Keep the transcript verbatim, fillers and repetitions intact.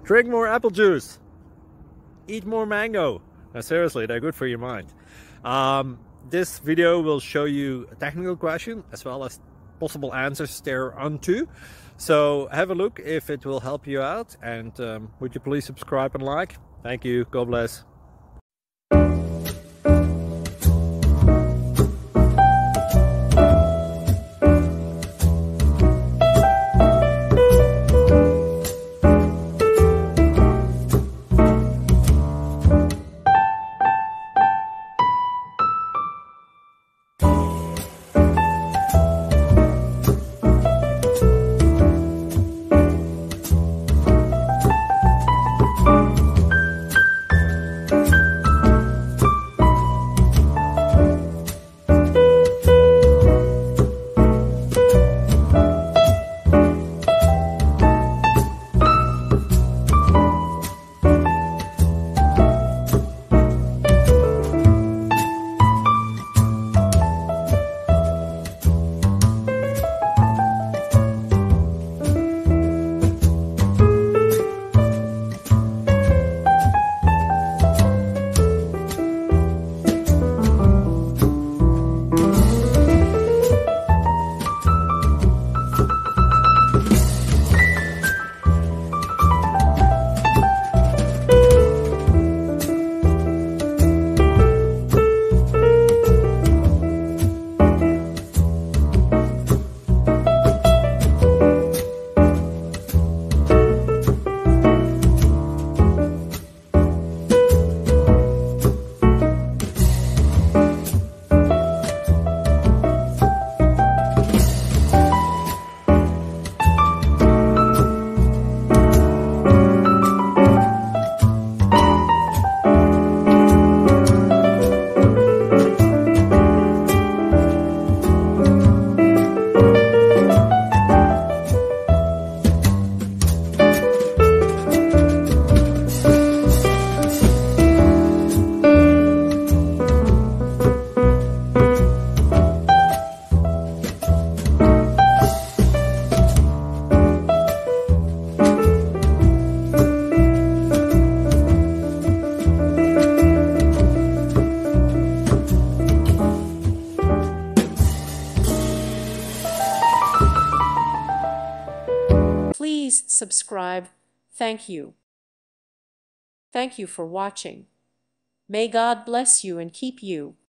Drink more apple juice. Eat more mango. Now, seriously, they're good for your mind. Um, this video will show you a technical question as well as possible answers thereunto. So have a look if it will help you out, and um, would you please subscribe and like? Thank you. God bless. Please subscribe. Thank you. Thank you for watching. May God bless you and keep you.